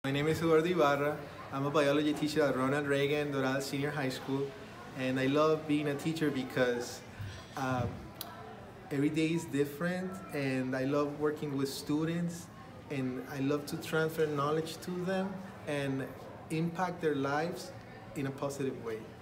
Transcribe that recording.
My name is Eduardo Ibarra. I'm a biology teacher at Ronald Reagan, Doral Senior High School, and I love being a teacher because um, every day is different, and I love working with students, and I love to transfer knowledge to them and impact their lives in a positive way.